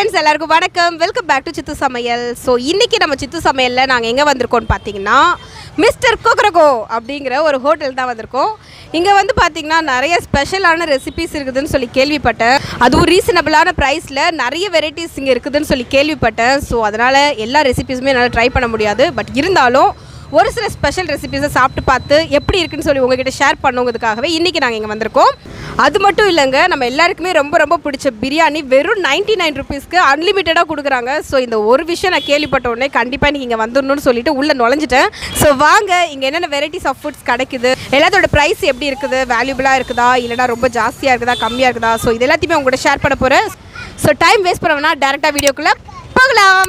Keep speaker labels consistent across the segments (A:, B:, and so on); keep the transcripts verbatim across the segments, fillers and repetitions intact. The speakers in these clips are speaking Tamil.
A: friends, எல்லாருக்கும் வணக்கம். வெல்கம் பேக் டு சித்து சமையல். ஸோ இன்றைக்கி நம்ம சித்து சமையலில் நாங்கள் எங்கே வந்திருக்கோம்னு பார்த்தீங்கன்னா மிஸ்டர் கொக்கரக்கோ அப்படிங்கிற ஒரு ஹோட்டல் தான் வந்திருக்கோம். இங்கே வந்து பார்த்திங்கன்னா நிறைய ஸ்பெஷலான ரெசிபிஸ் இருக்குதுன்னு சொல்லி கேள்விப்பட்டேன். அதுவும் ரீசனபிளான ப்ரைஸில் நிறைய வெரைட்டிஸ் இங்கே இருக்குதுன்னு சொல்லி கேள்விப்பட்டேன். ஸோ அதனால் எல்லா ரெசிபிஸுமே என்னால் ட்ரை பண்ண முடியாது. பட் இருந்தாலும் ஒரு சில ஸ்பெஷல் ரெசிபிஸை சாப்பிட்டு பார்த்து எப்படி இருக்குன்னு சொல்லி உங்ககிட்ட ஷேர் பண்ணுங்கிறதுக்காகவே இன்றைக்கி நாங்கள் இங்கே வந்திருக்கோம். அது மட்டும் இல்லைங்க, நம்ம எல்லாருக்குமே ரொம்ப ரொம்ப பிடிச்ச பிரியாணி வெறும் நைன்ட்டி நைன் ருபீஸ்க்கு அன்லிமிட்டடாக கொடுக்குறாங்க. ஸோ இந்த ஒரு விஷயம் நான் கேள்விப்பட்ட உடனே கண்டிப்பாக நீங்கள் இங்கே வந்துடணும்னு சொல்லிட்டு உள்ளே நுழைஞ்சிட்டேன். ஸோ வாங்க, இங்கே என்னென்ன வெரைட்டிஸ் ஆஃப் ஃபுட்ஸ் கிடைக்குது, எல்லாத்தோட ப்ரைஸ் எப்படி இருக்குது, வேல்யூபிளாக இருக்குதா இல்லைனா ரொம்ப ஜாஸ்தியாக இருக்குதா கம்மியாக இருக்குதா, ஸோ இது எல்லாத்தையுமே உங்கள்கிட்ட ஷேர் பண்ண போகிறேன். ஸோ டைம் வேஸ்ட் பண்ண வேணா, டேரெக்டாக வீடியோக்குள்ளே போகலாம்.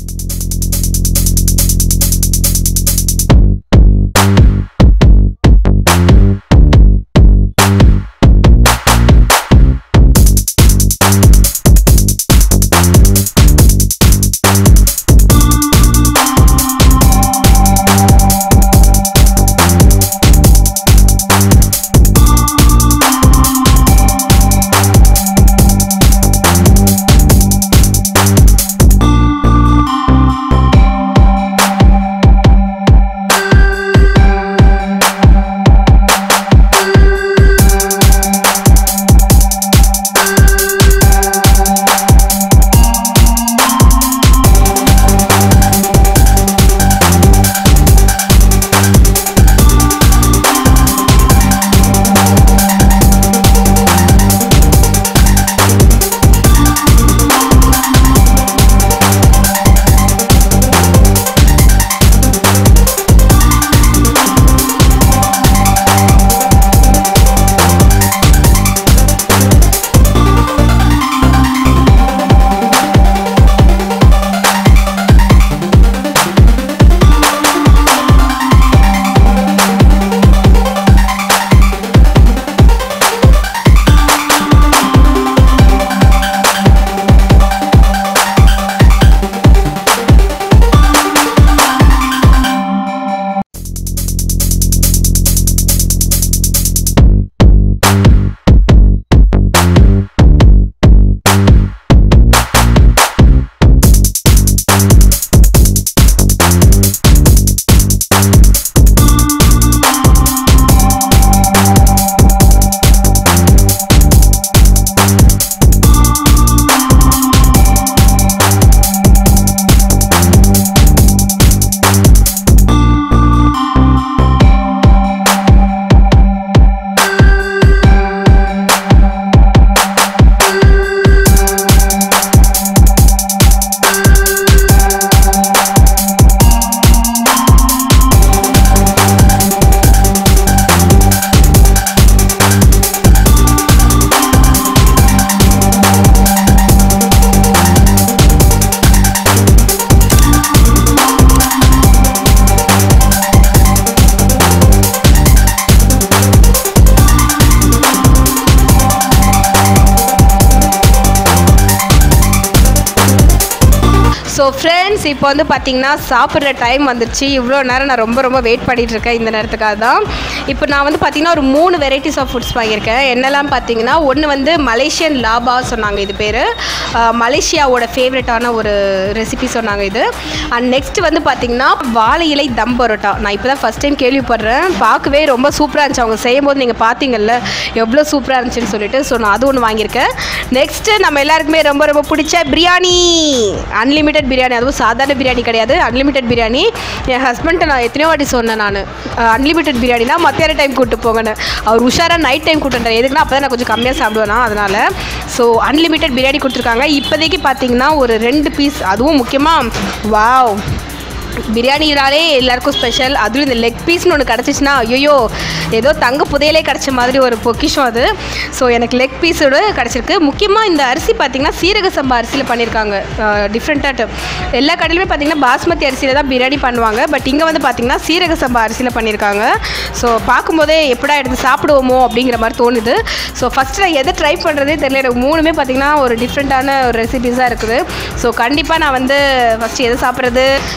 A: ஸோ ஃப்ரெண்ட்ஸ், இப்போ வந்து பார்த்திங்கன்னா சாப்பிட்ற டைம் வந்துடுச்சு. இவ்வளோ நேரம் நான் ரொம்ப ரொம்ப வெயிட் பண்ணிகிட்ருக்கேன் இந்த நேரத்துக்காக தான். இப்போ நான் வந்து பார்த்திங்கன்னா ஒரு மூணு வெரைட்டிஸ் ஆஃப் ஃபுட்ஸ் வாங்கியிருக்கேன். என்னெல்லாம் பார்த்தீங்கன்னா, ஒன்று வந்து மலேசியன் லாபா சொன்னாங்க, இது பேர் மலேசியாவோட ஃபேவரட்டான ஒரு ரெசிபி சொன்னாங்க இது. அண்ட் நெக்ஸ்ட் வந்து பார்த்திங்கன்னா வாழை இலை தம் பரோட்டா. நான் இப்போ தான் ஃபஸ்ட் டைம் கேள்விப்படுறேன். பார்க்கவே ரொம்ப சூப்பராக இருந்துச்சு. அவங்க செய்யும் போது நீங்கள் பார்த்தீங்கல்ல எவ்வளோ சூப்பராக இருந்துச்சுன்னு சொல்லிட்டு. ஸோ நான் அது ஒன்று வாங்கியிருக்கேன். நெக்ஸ்ட்டு நம்ம எல்லாருக்குமே ரொம்ப ரொம்ப பிடிச்ச பிரியாணி, அன்லிமிட்டட் பிரியாணி. அதுவும் சாதாரண பிரியாணி கிடையாது, அன்லிமிட்டட் பிரியாணி. என் ஹஸ்பண்ட்டை நான் எத்தனையோ வாட்டி சொன்னேன், நான் அன்லிமிட்டட் பிரியாணினா மத்தியான டைம் கூப்பிட்டு போங்கன்னு. அவர் உஷாராக நைட் டைம் கூப்பிட்டுறாரு. எதுக்குன்னா அப்போ தான் நான் கொஞ்சம் கம்மியாக சாப்பிடுவேனா, அதனால். ஸோ அன்லிமிட்டட் பிரியாணி கொடுத்துருக்காங்க. இப்போதைக்கு பார்த்தீங்கன்னா ஒரு ரெண்டு பீஸ், அதுவும் முக்கியமாக வாவ் பிரியாணினாலே எல்லாருக்கும் ஸ்பெஷல். அதுவும் இந்த லெக் பீஸ்னு ஒன்று கிடச்சிச்சின்னா ஐயோ ஏதோ தங்க புதையலே கிடச்ச மாதிரி ஒரு பொக்கிஷம் அது. ஸோ எனக்கு லெக் பீஸோடு கிடச்சிருக்கு. முக்கியமாக இந்த அரிசி பார்த்திங்கன்னா சீரக சம்பா அரிசியில் பண்ணியிருக்காங்க. டிஃப்ரெண்ட்டாக எல்லா கடையிலுமே பார்த்திங்கன்னா பாஸ்மதி அரிசியில் தான் பிரியாணி பண்ணுவாங்க. பட் இங்கே வந்து பார்த்திங்கன்னா சீரக சம்பா அரிசியில் பண்ணியிருக்காங்க. ஸோ பார்க்கும்போதே எப்படா எடுத்து சாப்பிடுவோமோ அப்படிங்கிற மாதிரி தோணுது. ஸோ ஃபஸ்ட்டு நான் எதை ட்ரை பண்ணுறதே தெரியல. எனக்கு மூணுமே பார்த்திங்கன்னா ஒரு டிஃப்ரெண்ட்டான ஒரு ரெசிபிஸாக இருக்குது. ஸோ கண்டிப்பாக நான் வந்து ஃபஸ்ட்டு எதை சாப்பிட்றது. ஸோ மொதல்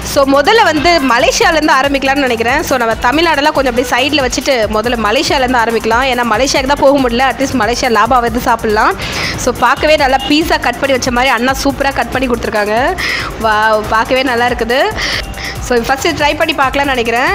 A: முதல்ல வந்து மலேசியாவிலேருந்து ஆரம்பிக்கலாம்னு நினைக்கிறேன். ஸோ நம்ம தமிழ்நாடெல்லாம் கொஞ்சம் அப்படியே சைடில் வச்சுட்டு முதல்ல மலேசியாவிலேருந்து ஆரம்பிக்கலாம். ஏன்னா மலேசியாவுக்கு தான் போக முடியல, அட்லீஸ்ட் மலேசியா லாபா வந்து சாப்பிட்லாம். ஸோ பார்க்கவே நல்லா பீஸா கட் பண்ணி வச்ச மாதிரி அண்ணா சூப்பராக கட் பண்ணி கொடுத்துருக்காங்க. வா பார்க்கவே நல்லா இருக்குது. ஸோ ஃபஸ்ட்டு ட்ரை பண்ணி பார்க்கலான்னு நினைக்கிறேன்.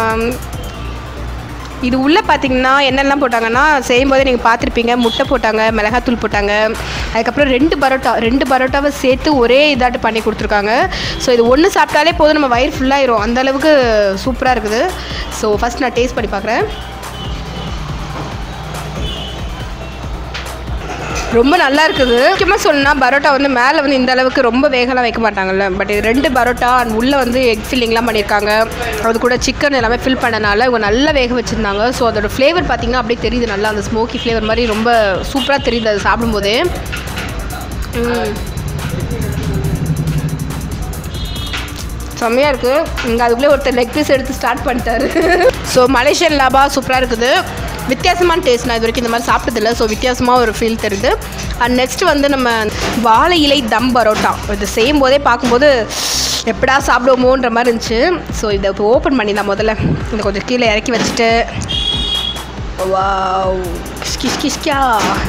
A: இது உள்ளே பார்த்தீங்கன்னா என்னெல்லாம் போட்டாங்கன்னா செய்யும்போதே நீங்கள் பார்த்துருப்பீங்க. முட்டை போட்டாங்க, மிளகாத்தூள் போட்டாங்க, அதுக்கப்புறம் ரெண்டு பரோட்டா ரெண்டு பரோட்டாவை சேர்த்து ஒரே இதாட்டு பண்ணி கொடுத்துருக்காங்க. ஸோ இது ஒன்று சாப்பிட்டாலே போதும், நம்ம வயிறு ஃபுல்லாகிடும், அந்தளவுக்கு சூப்பராக இருக்குது. ஸோ ஃபஸ்ட் நான் டேஸ்ட் பண்ணி பார்க்குறேன். ரொம்ப நல்லா இருக்குது. முக்கியமாக சொல்லணும்னா பரோட்டா வந்து மேலே வந்து இந்த அளவுக்கு ரொம்ப வேகலாம் வைக்க மாட்டாங்கல்ல, பட் இது ரெண்டு பரோட்டா அண்ட் உள்ளே வந்து எக் ஃபில்லிங்லாம் பண்ணியிருக்காங்க. அது கூட சிக்கன் எல்லாமே ஃபில் பண்ணனால இவங்க நல்லா வேக வச்சுருந்தாங்க. ஸோ அதோட ஃப்ளேவர் பார்த்திங்கன்னா அப்படியே தெரியுது, நல்லா அந்த ஸ்மோக்கி ஃப்ளேவர் மாதிரி ரொம்ப சூப்பராக தெரியுது அது சாப்பிடும்போதே. செம்மையாக இருக்குது. இங்கே அதுக்குள்ளே ஒருத்தர் லெக் பீஸ் எடுத்து ஸ்டார்ட் பண்ணிட்டாரு. ஸோ மலேசியன் லாபா சூப்பராக இருக்குது. வித்தியாசமான டேஸ்ட், நான் இது வரைக்கும் இந்த மாதிரி சாப்பிட்டதில்லை. ஸோ வித்தியாசமாக ஒரு ஃபீல் தெரியுது. அண்ட் நெக்ஸ்ட்டு வந்து நம்ம வாழை இலை தம் பரோட்டா இது செய்யும் போதே பார்க்கும்போது எப்படா சாப்பிடுவோமோன்ற மாதிரி இருந்துச்சு. ஸோ இதை இப்போ ஓப்பன் பண்ணிடலாம். முதல்ல இதை கொஞ்சம் கீழே இறக்கி வச்சுட்டு வாவ் கிஷ் கிஷ்கா.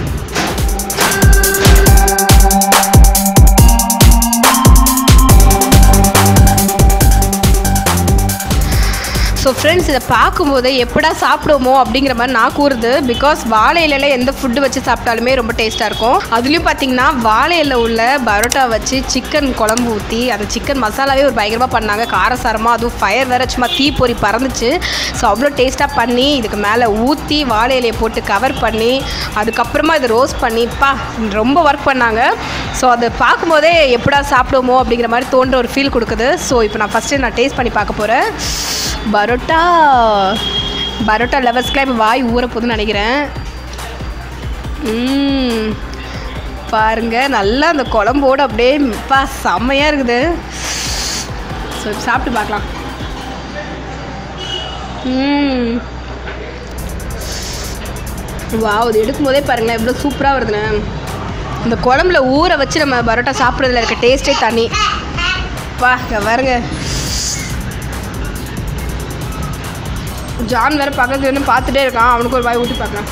A: ஸோ ஃப்ரெண்ட்ஸ், இதை பார்க்கும்போது எப்படா சாப்பிடுவோமோ அப்படிங்கிற மாதிரி நான் கூறுது. பிகாஸ் வாழை இலையில் எந்த ஃபுட்டு வச்சு சாப்பிட்டாலுமே ரொம்ப டேஸ்ட்டாக இருக்கும். அதுலேயும் பார்த்தீங்கன்னா வாழை இலை உள்ள பரோட்டா வச்சு சிக்கன் குழம்பு ஊற்றி அந்த சிக்கன் மசாலாவே ஒரு பயங்கரமாக பண்ணாங்க, காரசாரமாக. அதுவும் ஃபயர் வேறு சும்மா தீ பொறி பறந்துச்சு. ஸோ அவ்வளோ டேஸ்ட்டாக பண்ணி இதுக்கு மேலே ஊற்றி வாழை இலையை போட்டு கவர் பண்ணி அதுக்கப்புறமா இதை ரோஸ்ட் பண்ணி பா ரொம்ப ஒர்க் பண்ணாங்க. ஸோ அதை பார்க்கும்போதே எப்படா சாப்பிடுவோமோ அப்படிங்கிற மாதிரி தோன்ற ஒரு ஃபீல் கொடுக்குது. ஸோ இப்போ நான் ஃபஸ்ட்டு நான் டேஸ்ட் பண்ணி பார்க்க போகிறேன். பரோட்டா பரோட்டா லவர்ஸ்க்குலாம் இப்போ வாய் ஊற போகுதுன்னு நினைக்கிறேன். ம் பாருங்கள், நல்லா அந்த குழம்போடு அப்படியே பா செம்மையாக இருக்குது. ஸோ இப்போ சாப்பிட்டு பார்க்கலாம். ம் வாவ், இது எடுக்கும் போதே பாருங்களேன் எவ்வளோ சூப்பராக வருதுண்ணே. இந்த குழம்புல ஊற வச்சு நம்ம பரோட்டா சாப்பிட்றதுல இருக்க டேஸ்ட்டே தனி. வா இங்கே பாருங்க, ஜான் வேறு பக்கத்துல வந்து பார்த்துட்டே இருக்கான். அவனுக்கு ஒரு வாய் ஊற்றி பார்க்கலாம்.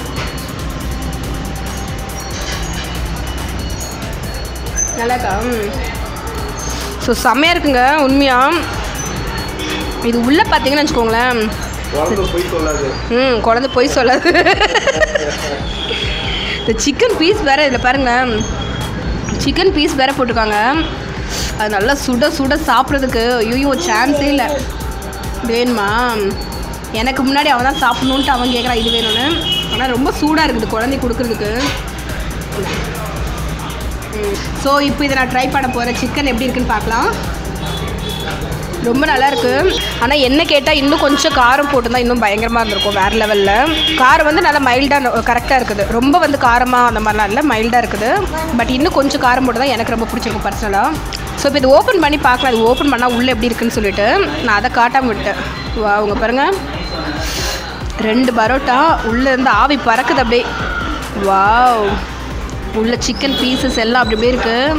A: நல்லாக்கா? ஸோ செம்மையாக இருக்குங்க உண்மையாக. இது உள்ளே பார்த்தீங்கன்னு வச்சுக்கோங்களேன், ம் குழந்தை பொய் சொல்லாது. இந்த சிக்கன் பீஸ் வேறு இதில் பாருங்களேன், சிக்கன் பீஸ் வேறு போட்டிருக்காங்க. அது நல்லா சுட சுட சாப்பிட்றதுக்கு ஐயோ சான்ஸே இல்லை. வேணுமா? எனக்கு முன்னாடி அவன் தான் சாப்பிட்ணுன்ட்டு அவன் கேட்குறான் இது வேணும்னு. ஆனால் ரொம்ப சூடாக இருக்குது குழந்தை கொடுக்குறதுக்கு. ஸோ இப்போ இதை நான் ட்ரை பண்ண போகிறேன். சிக்கன் எப்படி இருக்குன்னு பார்க்கலாம். ரொம்ப நல்லாயிருக்கு. ஆனால் என்ன கேட்டால் இன்னும் கொஞ்சம் காரம் போட்டுருந்தா இன்னும் பயங்கரமாக இருந்திருக்கும், வேறு லெவலில். காரம் வந்து நல்லா மைல்டாக கரெக்டாக இருக்குது. ரொம்ப வந்து காரமாக அந்த மாதிரிலாம் இல்லை, மைல்டாக இருக்குது. பட் இன்னும் கொஞ்சம் காரம் போட்டு தான் எனக்கு ரொம்ப பிடிச்சிருக்கும் பர்சனலாக. ஸோ இப்போ இது ஓப்பன் பண்ணி பார்க்கலாம். இது ஓப்பன் பண்ணால் உள்ளே எப்படி இருக்குன்னு சொல்லிட்டு நான் அதை காட்டாமல் விட்டேன். வா அவங்க பாருங்கள், ரெண்டு பரோட்டா உள்ளே இருந்து ஆவி பறக்குது அப்படியே. வாவ், உள்ள சிக்கன் பீசஸ் எல்லாம் அப்படி அப்படியே இருக்குது.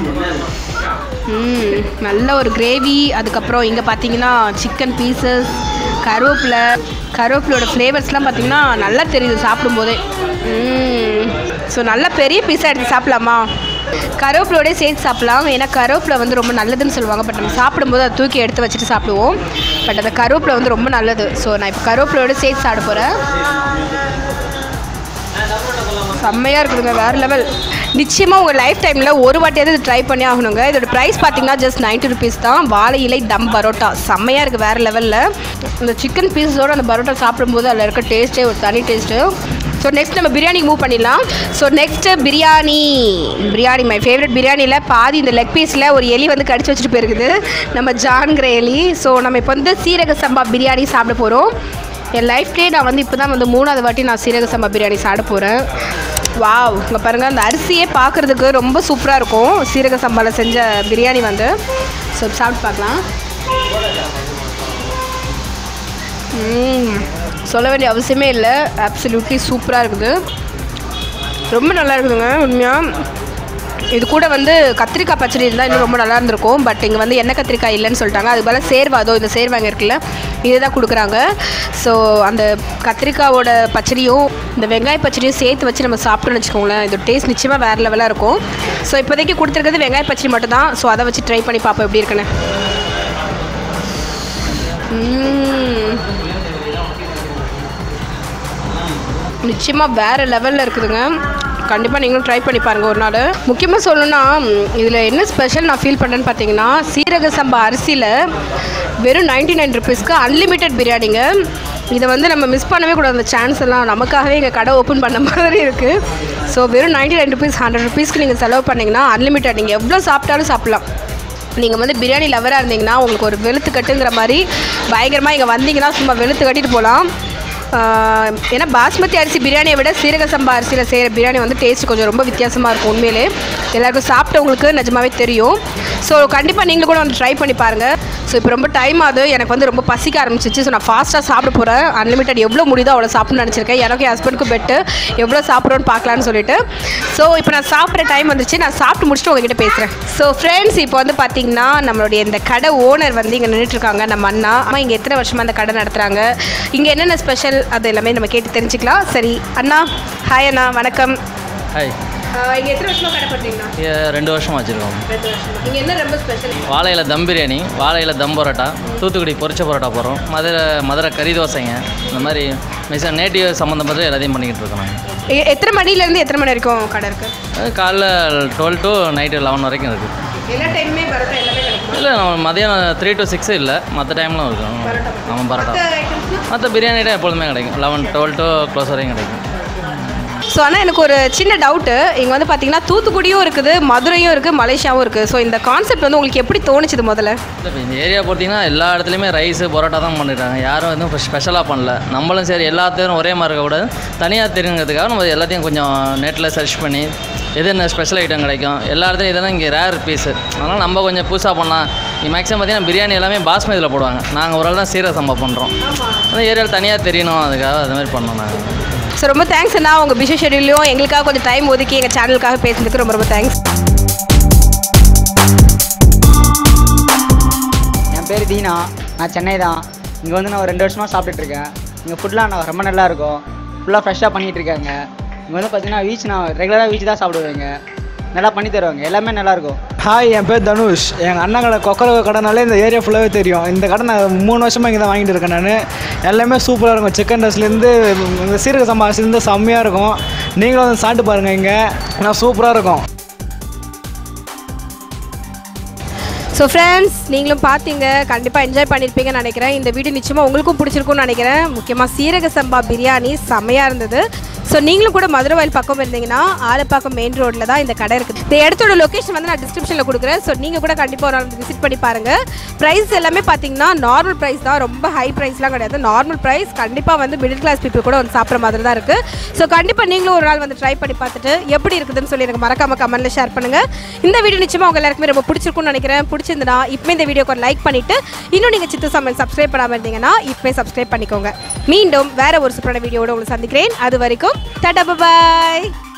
A: ம் நல்ல ஒரு கிரேவி. அதுக்கப்புறம் இங்கே பார்த்தீங்கன்னா சிக்கன் பீசஸ், கருவேப்பிலை கருவேப்பிலோட ஃப்ளேவர்ஸ்லாம் பார்த்தீங்கன்னா நல்லா தெரியுது சாப்பிடும்போதே. ம் ஸோ நல்ல பெரிய பீஸாக எடுத்து சாப்பிட்லாமா? கருவேப்பிலோடய சேர்த்து சாப்பிட்லாம். ஏன்னா கருவேப்பிலை வந்து ரொம்ப நல்லதுன்னு சொல்லுவாங்க. பட் நம்ம சாப்பிடும்போது அதை தூக்கி எடுத்து வச்சுட்டு சாப்பிடுவோம். பட் அந்த கருவேப்பிலை வந்து ரொம்ப நல்லது. ஸோ நான் இப்போ கருவேப்பிலோட சேர்த்து சாப்பிட போகிறேன். செம்மையாக இருக்குதுங்க, வேறு லெவல். நிச்சயமாக உங்கள் லைஃப் டைமில் ஒரு வாட்டியாவது இது ட்ரை பண்ணி ஆகணுங்க. இதோட ப்ரைஸ் பார்த்தீங்கன்னா ஜஸ்ட் நைன்ட்டி ருபீஸ் தான். வாழை இலை தம் பரோட்டா செம்மையாக இருக்குது, வேறு லெவலில். இந்த சிக்கன் பீஸோடு அந்த பரோட்டா சாப்பிடும்போது அதில் இருக்க டேஸ்ட்டே ஒரு தனி டேஸ்ட்டு. ஸோ நெக்ஸ்ட் நம்ம பிரியாணிக்கு மூவ் பண்ணிடலாம். So next biryani biryani my favourite. பிரியாணியில் பாதி இந்த லெக் பீஸில் ஒரு எலி வந்து கடிச்சு வச்சுட்டு போயிருக்குது, நம்ம ஜான்கிற எலி. ஸோ நம்ம இப்போ வந்து சீரக சம்பா பிரியாணி சாப்பிட போகிறோம். என் லைஃப்லேயே நான் வந்து இப்போ தான் வந்து மூணாவது வாட்டி நான் சீரக சம்பா பிரியாணி சாப்பிட போகிறேன். வாவ், இங்கே பாருங்கள், அந்த அரிசியே பார்க்குறதுக்கு ரொம்ப சூப்பராக இருக்கும் சீரக சம்பாவில் செஞ்ச பிரியாணி வந்து. ஸோ சாப்பிட்டு பார்க்கலாம். சொல்ல வேண்டிய அவசியமே இல்லை, அப்சல்யூட்லி சூப்பராக இருக்குது, ரொம்ப நல்லா இருக்குதுங்க உண்மையாக. இது கூட வந்து கத்திரிக்காய் பச்சடி இருந்தால் இன்னும் ரொம்ப நல்லா இருந்திருக்கும். பட் இங்கே வந்து எண்ணெய் கத்திரிக்காய் இல்லைன்னு சொல்லிட்டாங்க. அது போல் சேர்வாதோ இந்த சேர்வாங்க இருக்குல்ல இதுதான் கொடுக்குறாங்க. ஸோ அந்த கத்திரிக்காயோட பச்சடியும் இந்த வெங்காய பச்சடியும் சேர்த்து வச்சு நம்ம சாப்பிட்டோன்னு வச்சுக்கோங்களேன், இது டேஸ்ட் நிச்சயமாக வேறு லெவலாக இருக்கும். ஸோ இப்போதைக்கு கொடுத்துருக்கிறது வெங்காய பச்சடி மட்டும் தான். ஸோ அதை வச்சு ட்ரை பண்ணி பார்ப்போம் எப்படி இருக்குன்னு. நிச்சயமாக வேறு லெவலில் இருக்குதுங்க. கண்டிப்பாக நீங்களும் ட்ரை பண்ணி பாருங்கள் ஒரு நாள். முக்கியமாக சொல்லணுன்னா இதில் என்ன ஸ்பெஷல் நான் ஃபீல் பண்ணுறேன்னு பார்த்தீங்கன்னா, சீரக சம்பா அரிசியில் வெறும் நைன்ட்டி நைன் ருபீஸ்க்கு அன்லிமிட்டெட் பிரியாணிங்க. இதை வந்து நம்ம மிஸ் பண்ணவே கூடாது. அந்த சான்ஸ் எல்லாம் நமக்காகவே எங்கள் கடை ஓப்பன் பண்ண மாதிரி இருக்குது. ஸோ வெறும் நைன்ட்டி நைன் ருபீஸ் ஹண்ட்ரட் ருபீஸ்க்கு நீங்கள் செலவு பண்ணிங்கன்னா அன்லிமிட்டட், நீங்கள் எவ்வளோ சாப்பிட்டாலும் சாப்பிட்லாம். நீங்கள் வந்து பிரியாணி லவராக இருந்தீங்கன்னா உங்களுக்கு ஒரு வெளுத்து கட்டுங்கிற மாதிரி பயங்கரமாக இங்கே வந்தீங்கன்னா சும்மா வெளுத்து கட்டிட்டு போகலாம். ஏன்னா பாஸ்மதி அரிசி பிரியாணியை விட சீரக சம்பா அரிசியில் செய்கிற பிரியாணி வந்து டேஸ்ட் கொஞ்சம் ரொம்ப வித்தியாசமாக இருக்கும். உண்மையிலே எல்லாருக்கும் சாப்பிட்டவங்களுக்கு நிஜமாவே தெரியும். ஸோ கண்டிப்பாக நீங்களும் கூட வந்து ட்ரை பண்ணி பாருங்கள். ஸோ இப்போ ரொம்ப டைம் ஆகுது, எனக்கு வந்து ரொம்ப பசிக்க ஆரம்பிச்சிச்சு. ஸோ நான் ஃபாஸ்ட்டாக சாப்பிட போகிறேன். அன்லிமிட்டட் எவ்வளோ முடியுதோ அவ்வளோ சாப்பிட்ணும்னு நினச்சிருக்கேன். எனக்கு என் ஹஸ்பண்டுக்கும் பெட்டு எவ்வளோ சாப்பிட்றோன்னு பார்க்கலான்னு சொல்லிட்டு. ஸோ இப்போ நான் சாப்பிட்ற டைம் வந்துச்சு. நான் சாப்பிட்டு முடிச்சுட்டு உங்ககிட்ட பேசுகிறேன். ஸோ ஃப்ரெண்ட்ஸ், இப்போ வந்து பார்த்திங்கன்னா நம்மளுடைய இந்த கடை ஓனர் வந்து இங்கே நின்றுட்டுருக்காங்க. நம்ம அண்ணா அம்மா இங்கே எத்தனை வருஷமாக அந்த கடை நடத்துகிறாங்க, இங்கே என்னென்ன ஸ்பெஷல் அது எல்லாமே நம்ம கேட்டு தெரிஞ்சுக்கலாம். சரி அண்ணா, ஹாய் அண்ணா, வணக்கம்.
B: ஹாய்.
A: இங்கே எத்தனை வருஷமாக கடை பண்ணுறீங்களா?
B: ரெண்டு வருஷமாக வச்சுருக்கோம்.
A: ரெண்டு வருஷம். இங்கே என்ன ரொம்ப ஸ்பெஷல்?
B: வாழையில தம் பிரியாணி, வாழையில தம் பரோட்டா, தூத்துக்குடி பொரிச்ச பரோட்டா போகிறோம், மதுரை மதுரை கறி தோசைங்க, இந்த மாதிரி மிஸ் நேட்டிவ் சம்மந்தப்பட்ட எல்லாத்தையும் பண்ணிக்கிட்டு இருக்கோம்.
A: எத்தனை மணிலேருந்து எத்தனை மணி வரைக்கும் கடை இருக்குது?
B: காலைல டுவெல் டு நைட்டு லெவன் வரைக்கும் இருக்குது.
A: எல்லா டைமுமே பரோட்டா எல்லாமே கிடைக்கும்?
B: இல்லை, நம்ம மதியானம் த்ரீ டு சிக்ஸ் இல்லை, மற்ற டைம்லாம் இருக்கும். ஆமாம், பரோட்டா. மற்ற பிரியாணி ஐட்டம் எப்பொழுதுமே கிடைக்கும். லெவன் டுவெல் டு க்ளோஸ் வரைக்கும் கிடைக்கும்.
A: ஸோ ஆனால் எனக்கு ஒரு சின்ன டவுட்டு, இங்கே வந்து பார்த்தீங்கன்னா தூத்துக்குடியும் இருக்குது, மதுரையும் இருக்குது, மலேசியாவும் இருக்குது. ஸோ இந்த கான்செப்ட் வந்து உங்களுக்கு எப்படி தோணுச்சுது முதல்ல?
B: இல்லை, இந்த ஏரியா பார்த்தீங்கன்னா எல்லா இடத்துலையுமே ரைஸு பரோட்டா தான் பண்ணிட்டாங்க. யாரும் எதுவும் ஸ்பெஷலாக பண்ணல. நம்மளும் சரி எல்லாத்தையும் ஒரே மாதிரி இருக்கக்கூடாது, தனியாக தெரியுங்கிறதுக்காக நம்ம எல்லாத்தையும் கொஞ்சம் நெட்டில் சர்ச் பண்ணி எது என்ன ஸ்பெஷல் ஐட்டம் கிடைக்கும், எல்லா இடத்துலையும் இதெல்லாம் இங்கே ரேர் பீஸு. அதனால் நம்ம கொஞ்சம் புதுசாக பண்ணலாம். இங்கே மேக்ஸிமம் பார்த்தீங்கன்னா பிரியாணி எல்லாமே பாஸ்மதியில் போடுவாங்க. நாங்கள் ஒரு ஆள் தான் சீரக சம்பா பண்ணுறோம். அந்த ஏரியாவில் தனியாக தெரியணும், அதுக்காக அது மாதிரி பண்ணோம் நாங்கள்.
A: ஸோ ரொம்ப தேங்க்ஸ் அண்ணா, உங்கள் பிஸி ஷெட்யூலையும் எங்களுக்காக கொஞ்சம் டைம் ஒதுக்கி எங்கள் சேனலுக்காக பேசுறதுக்கு ரொம்ப ரொம்ப தேங்க்ஸ்.
C: என் பேர் தீனா, நான் சென்னை தான். இங்கே வந்து நான் ஒரு ரெண்டு வருஷமாக சாப்பிட்டுட்ருக்கேன். இங்கே ஃபுட்லாம் நான் ரொம்ப நல்லா இருக்கும், ஃபுல்லாக ஃப்ரெஷ்ஷாக பண்ணிகிட்டு இருக்காங்க. இங்கே வந்து பார்த்தீங்கன்னா வீச் நான் ரெகுலராக வீச் தான் சாப்பிடுவேங்க, நல்லா பண்ணி தருவாங்க, எல்லாமே நல்லாயிருக்கும்.
D: ஹாய், என் பேர் தனுஷ். எங்கள் அண்ணன் கடை கொக்கரக்கோ கடைனாலே இந்த ஏரியா ஃபுல்லாகவே தெரியும். இந்த கடை நான் மூணு வருஷமாக இங்கே தான் வாங்கிட்டு இருக்கேன். நான் எல்லாமே சூப்பராக இருக்கும். சிக்கன் ரைஸ்லேருந்து இந்த சீரக சம்பா அரிசிலேருந்து செம்மையாக இருக்கும். நீங்களும் வந்து சாப்பிட்டு பாருங்கள், இங்கே நான் சூப்பராக இருக்கும்.
A: ஸோ ஃப்ரெண்ட்ஸ், நீங்களும் பார்த்தீங்க, கண்டிப்பாக என்ஜாய் பண்ணியிருப்பீங்கன்னு நினைக்கிறேன். இந்த வீடியோ நிச்சயமாக உங்களுக்கும் பிடிச்சிருக்கும்னு நினைக்கிறேன். முக்கியமாக சீரக சம்பா பிரியாணி செம்மையாக இருந்தது. ஸோ நீங்களும் கூட மதுரவாயில் பக்கம் இருந்தீங்கன்னா ஆலப்பாக்கம் மெயின் ரோட்டில் தான் இந்த கடை இருக்குது. இந்த இடத்தோட லொக்கேஷன் வந்து நான் டிஸ்கிரிப்ஷனில் கொடுக்குறேன். ஸோ நீங்கள் கூட கண்டிப்பாக ஒரு நாள் விசிட் பண்ணி பாருங்கள். ப்ரைஸ் எல்லாமே பார்த்தீங்கன்னா நார்மல் ப்ரைஸ் தான், ரொம்ப ஹை ப்ரைஸ்லாம் கிடையாது. Normal price. கண்டிப்பாக வந்து மிடில் கிளாஸ் பீப்புள் கூட வந்து சாப்பிட்ற மாதிரி தான் இருக்குது. ஸோ கண்டிப்பாக நீங்களும் ஒரு நாள் வந்து ட்ரை பண்ணி பார்த்துட்டு எப்படி இருக்குதுன்னு சொல்லி எனக்கு மறக்காமல் கமெண்ட்டில் ஷேர் பண்ணுங்கள். இந்த வீடியோ நிச்சயமாக உங்கள் எல்லாருக்குமே ரொம்ப பிடிச்சிருக்கும்னு நினைக்கிறேன். பிடிச்சிருந்தா இப்போ இந்த வீடியோக்கு ஒரு லைக் பண்ணிவிட்டு இன்னும் நீங்கள் சித்து சமையல் சப்ஸ்கிரைப் பண்ணாமல் இருந்தீங்கன்னா இப்போ சப்ஸ்கிரைப் பண்ணிக்கோங்க. மீண்டும் வேறு ஒரு சூப்பரான வீடியோவோட உங்களை சந்திக்கிறேன். அது வரைக்கும் டாடா, பாய்.